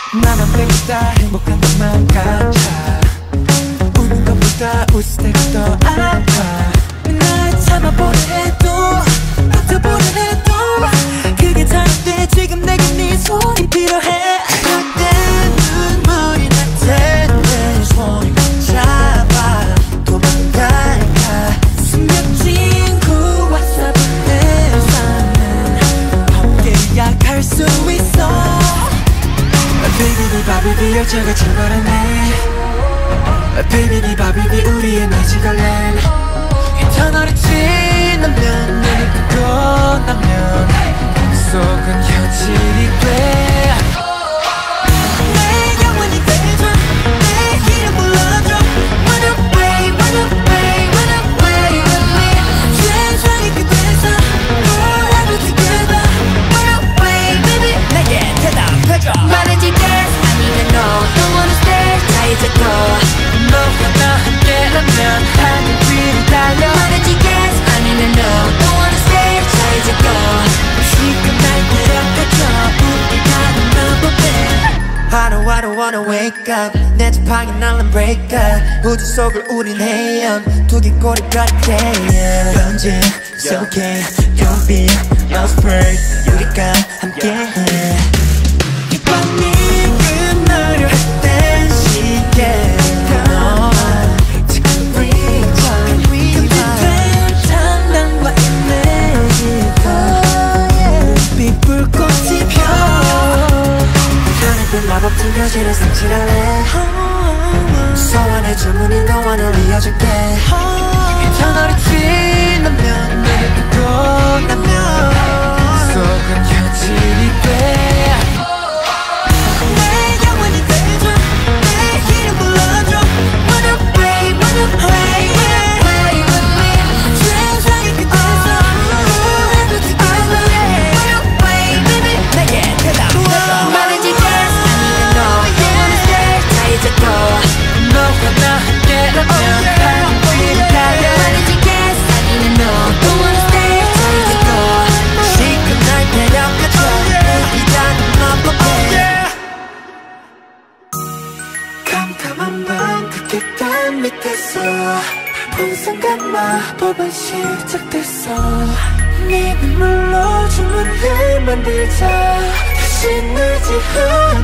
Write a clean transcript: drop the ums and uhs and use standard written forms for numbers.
나만 배우다 행복한 것만 같아. 우는 것보다 웃을 때가 더 아파. 날 참아보려 해도 버텨보려 해도 그게 다른데 지금 내게 네 손이 필요해. 그때 눈물이 날 텐데 손이 잡아 도망갈까. 수면 친구와 사분의 삶은 함께야 갈 수 있어. Baby 바비비 열차가 출발하네. Baby 네 바비비 우리의 매직얼랜드. 터널이 지나면 눈을 뜨고 나면 속은 현실이 돼. 내 영원히 되줘. 내 이름 불러줘. Run away, run away, run away with me. 세상의 끝에서 forever together. Run away baby. 내게 대답해줘. 말해줄게 아니면 no. Don't wanna stay 다 이제 go. 너와 나 함께라면 하늘 위로 달려. 말해줄게 아니면 no. Don't wanna stay 다 이제 go. 지금 날 데려가줘. 우리 가는 마법에. I don't wanna wake up. 내 지팡이 날란 break up. 우주 속을 우린 헤엄 두개골이 같아. 언제 so okay. You'll be lost break. 우리가 함께해. 이 밤이 끝나려 했던 시계. 지금 rewind. 근데 장난과 이미지가 빛 불꽃이 펴. 하늘빛 마법 등겨지는 상실할래. 소원의 주문이 너와 날 이어줄게. 터널이 지나면 눈을 뜨고 나면 속은 현실이 돼. 내 영원히 되줘. 내 이름 불러줘. Run away, run away, run away with me. 세상의 끝에서 forever together. Run away baby. 내게 대답해줘. 말해줄게 아니면 no. Don't wanna stay 다 이제 go. 너와 나 함께라면 하늘 위로 달려. 말해줄게 아니면 no. Don't wanna stay 다 이제 go. 지금 날 데려가줘. 우리 가는 마법에. 캄캄한 밤 그 계단 밑에서 본 순간 마법은 시작됐어. 네 눈물로 주문을 만들자. 다시 늘지